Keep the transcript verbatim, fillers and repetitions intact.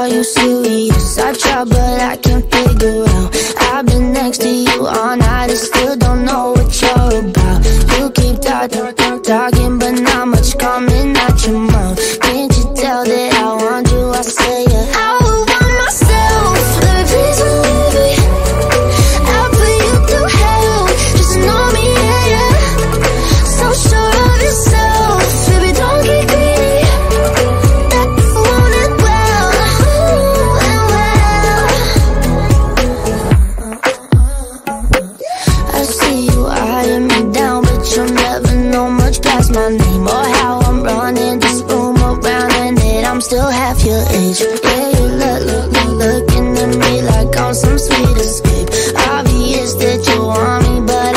Are you serious? I try but I can't figure out. I've been next to you all night and still don't know what you're about. You keep talking, talking but not much coming out your mouth. Can't you tell that I want you? I say yeah. I would want myself, baby, please believe me. I'll put you through hell, just know me, yeah, yeah. So sure of yourself, baby, don't get greedy. That you want it well, ooh, and well. I see you eyeing me down, but you'll never know much past my name or how I'm running this room around, and that I'm still half your age. Yeah, you look, look, look, looking at me like I'm some sweet escape. Obvious that you want me, but